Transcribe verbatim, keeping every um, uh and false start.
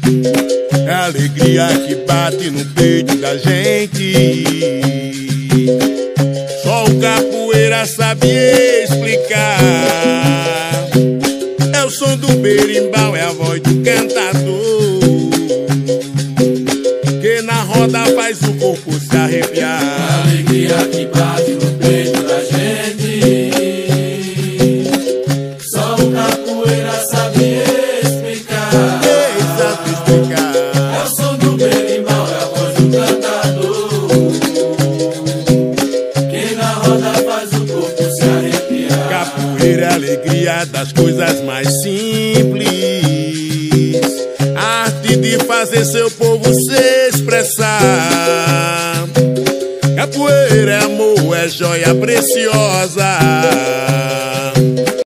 É a alegria que bate no peito da gente. Só o capoeira sabe explicar. É o som do berimbau, é a voz do cantador, que na roda faz o corpo se arrepiar. É a alegria que bate no peito da gente. Só o capoeira sabe explicar. Exato, explicar. É o som do berimbau, é a voz do cantador, que na roda faz o corpo se arrepiar. Capoeira é a alegria das coisas mais simples, a arte de fazer seu povo se expressar. Capoeira é amor, é joia preciosa,